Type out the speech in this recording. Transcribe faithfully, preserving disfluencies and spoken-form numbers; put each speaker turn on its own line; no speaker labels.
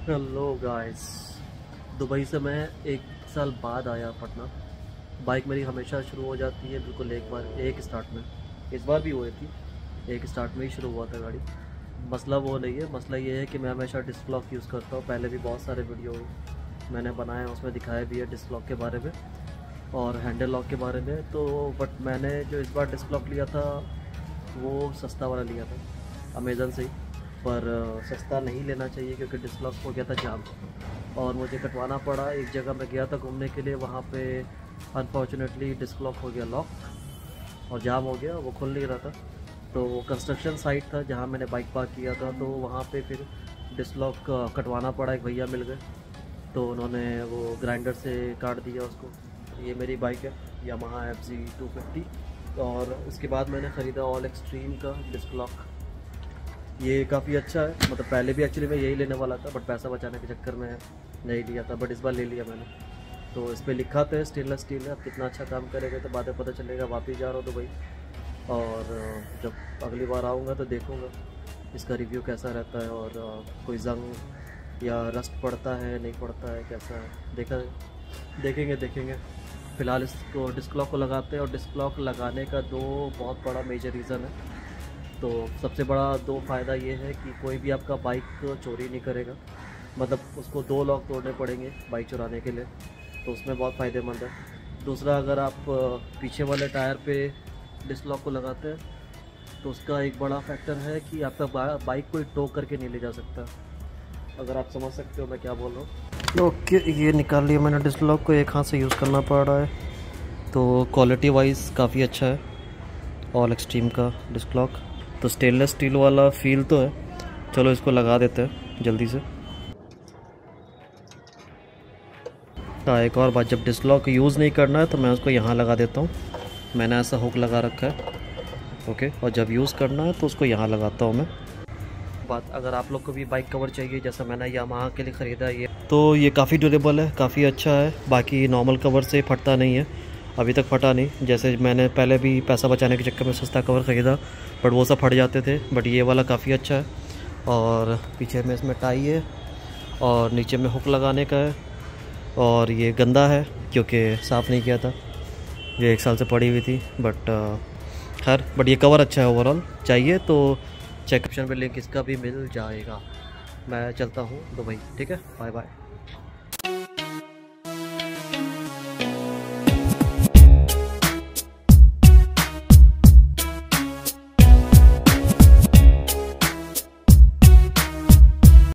Hello guys, Dubai से मैं एक साल बाद आया पटना। बाइक मेरी हमेशा शुरू हो जाती है बिल्कुल एक बार एक स्टार्ट में। इस बार भी हुई थी, एक स्टार्ट में ही शुरू हुआ था गाड़ी। मसला वो नहीं है, मसला ये है कि मैं हमेशा डिस्क लॉक यूज़ करता हूँ। पहले भी बहुत सारे वीडियो मैंने बनाए हैं, उसमें दिखाया भी है डिस्क लॉक के बारे में और हैंडल लॉक के बारे में। तो बट मैंने जो इस बार डिस्क लॉक लिया था वो सस्ता वाला लिया था अमेज़न से ही, पर सस्ता नहीं लेना चाहिए क्योंकि डिस्क लॉक हो गया था जाम और मुझे कटवाना पड़ा। एक जगह मैं गया था घूमने के लिए, वहाँ पे अनफॉर्चुनेटली डिस्क लॉक हो गया लॉक और जाम हो गया, वो खुल नहीं रहा था। तो वो कंस्ट्रक्शन साइट था जहाँ मैंने बाइक पार्क किया था, तो वहाँ पे फिर डिस्क लॉक कटवाना पड़ा। एक भैया मिल गए तो उन्होंने वो ग्राइंडर से काट दिया उसको। ये मेरी बाइक है Yamaha F Z two fifty और उसके बाद मैंने ख़रीदा ऑल एक्सट्रीम का डिस्क लॉक। ये काफ़ी अच्छा है, मतलब पहले भी एक्चुअली मैं यही लेने वाला था बट पैसा बचाने के चक्कर में नहीं लिया था, बट इस बार ले लिया मैंने। तो इस पर लिखा था स्टेनलेस स्टील है, अब कितना अच्छा काम करेगा तो बाद में पता चलेगा। वापस जा रहा हूँ दुबई और जब अगली बार आऊँगा तो देखूँगा इसका रिव्यू कैसा रहता है और कोई जंग या रस्ट पड़ता है नहीं पड़ता है कैसा है, देखा देखेंगे देखेंगे फ़िलहाल इसको डिस्क लॉक को लगाते हैं। और डिस्क लॉक लगाने का दो बहुत बड़ा मेजर रीज़न है। तो सबसे बड़ा दो फ़ायदा ये है कि कोई भी आपका बाइक चोरी नहीं करेगा, मतलब उसको दो लॉक तोड़ने पड़ेंगे बाइक चुराने के लिए, तो उसमें बहुत फ़ायदेमंद है। दूसरा, अगर आप पीछे वाले टायर पे डिस्क लॉक को लगाते हैं तो उसका एक बड़ा फैक्टर है कि आपका बाइक कोई टो करके नहीं ले जा सकता, अगर आप समझ सकते हो मैं क्या बोल रहा हूँ। ओके, ये निकाल लिया मैंने डिस्क लॉक को, एक हाथ से यूज़ करना पड़ रहा है। तो क्वालिटी वाइज काफ़ी अच्छा है ऑल एक्सट्रीम का डिस्क लॉक। तो स्टेनलेस स्टील वाला फील तो है, चलो इसको लगा देते हैं जल्दी से। हाँ, एक और बात, जब डिस्क लॉक यूज़ नहीं करना है तो मैं उसको यहाँ लगा देता हूँ, मैंने ऐसा हुक लगा रखा है। ओके, और जब यूज़ करना है तो उसको यहाँ लगाता हूँ मैं। बात, अगर आप लोग को भी बाइक कवर चाहिए जैसा मैंने यामाहा के लिए ख़रीदा ये, तो ये काफ़ी ड्यूरेबल है, काफ़ी अच्छा है। बाकी नॉर्मल कवर से फटता नहीं है, अभी तक फटा नहीं। जैसे मैंने पहले भी पैसा बचाने के चक्कर में सस्ता कवर ख़रीदा बट वो सब फट जाते थे, बट ये वाला काफ़ी अच्छा है। और पीछे में इसमें टाई है और नीचे में हुक लगाने का है। और ये गंदा है क्योंकि साफ़ नहीं किया था, ये एक साल से पड़ी हुई थी, बट खैर बट ये कवर अच्छा है ओवरऑल। चाहिए तो चेक ऑप्शन में लिंक इसका भी मिल जाएगा। मैं चलता हूँ दुबई, ठीक है, बाय बाय।